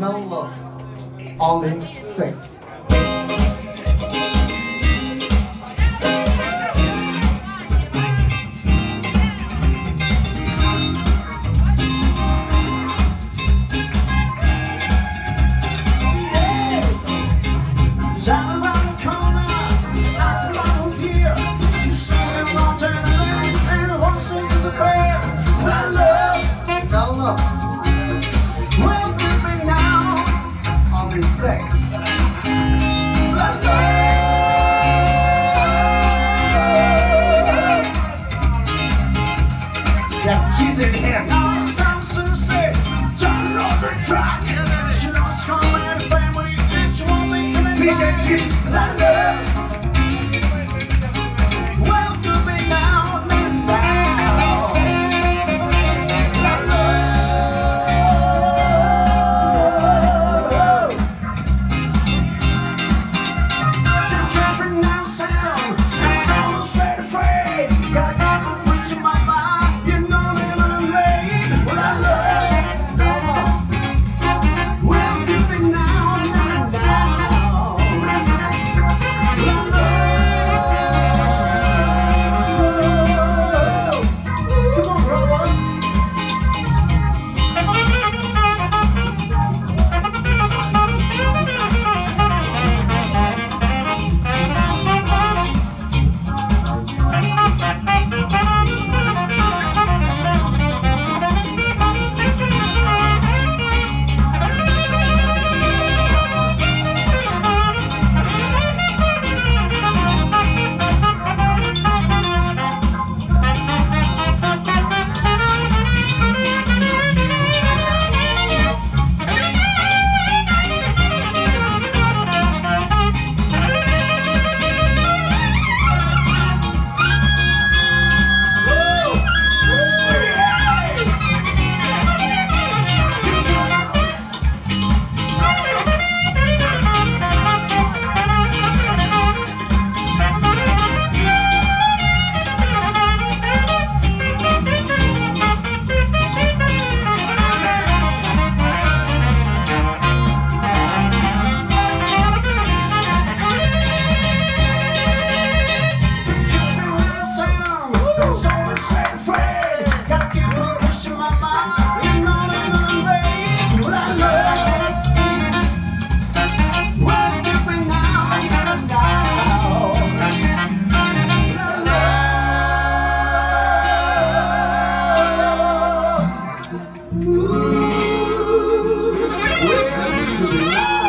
no love, only sex. Sex. Yes, she's in here. Sounds so sick. Turn on the track. She knows coming and family. She won't be coming back. Chips. La love. Welcome me now and now. La love. You can't pronounce sound. It's all set free. Gotta keep pushing my mind. You know me when I'm late. Well, I love. Welcome me now and now. La love. Come on, brother. Ooh,